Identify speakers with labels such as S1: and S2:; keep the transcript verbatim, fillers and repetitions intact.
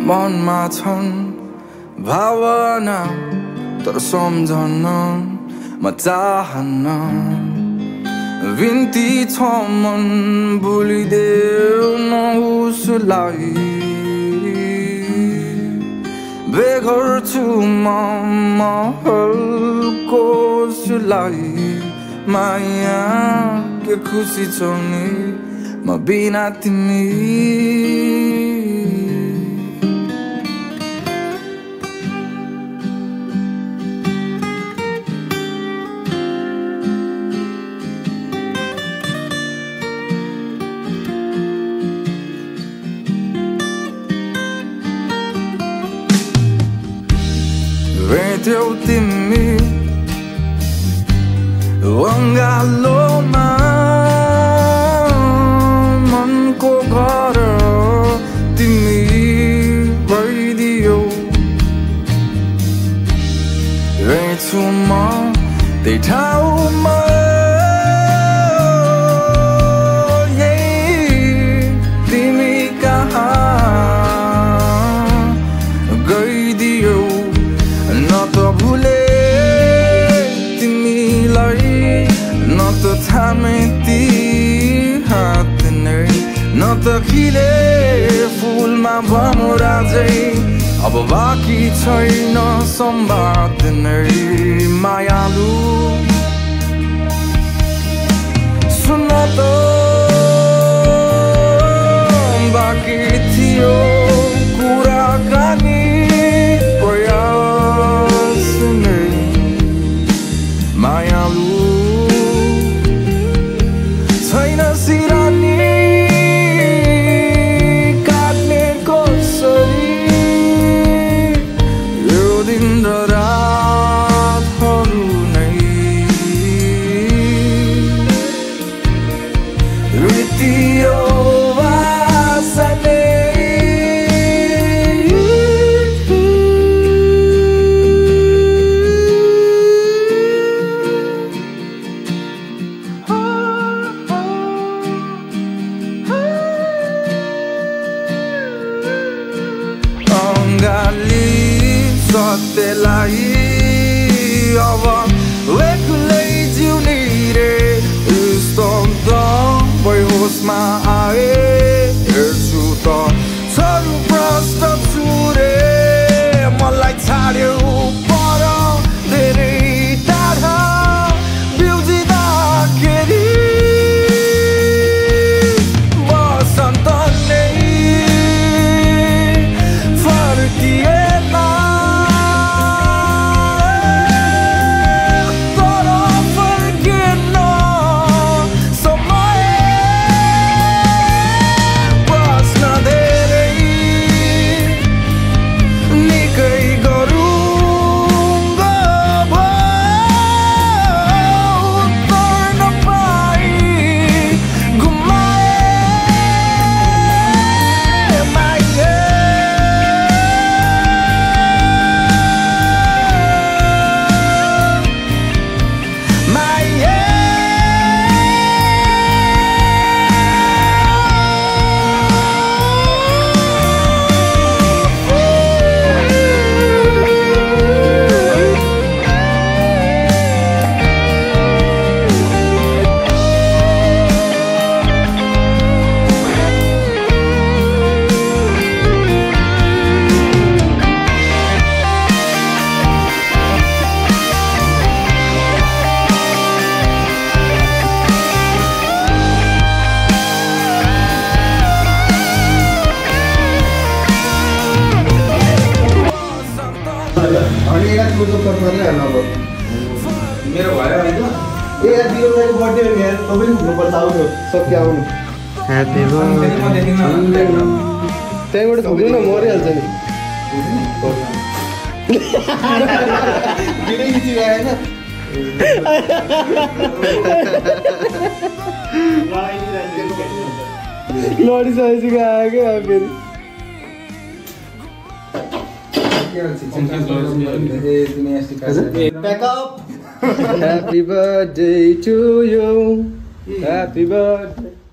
S1: मनमा छन् भावना तर सम्झन म चाहन्न बिन्ती छ मन भुलिदेऊ न उसलाई बेघर छु म महलको उसलाई माया के खुसी छौ नि म बिना तिमी भेट्यौ तिमी अङ्गालोमा मनको घर तिमी भइदियौ रहेछु म त्यही ठाउँमा तिमी कहाँ गइदियौ न त भुले तिमीलाई न त थामे ती हात नै न त खिले फुलमा भमरा झै अब बाँकी छैन सम्वाद नै मायालु सुन त बाँकी थियो कुराकानी मायालु छैन सिरानी काट्ने कसरी यो दिन र रातहरू नै बितियो आशा नै सत्यलाई अब एक्लै जिउने रे स्तब्ध भई होसमा आए हेर्छु त छरु प्रष्ट छु रे मलाई छाड्यौ पर धेरै टाढा बिउजिँदाखेरि बसन्त नै फर्किए मेरो भयो हैन ए यार दियोको बर्थडे हो यार तपाईं हुनु पर्छ आउनु सक्के आउनु ह्यापी बर्थडे त्यहीबाट थुक्नु न मरिहाल्छ नि गिरै गिची हैन लडी सहेसी आयो के फेरि Back up. Happy birthday to you. Happy birthday.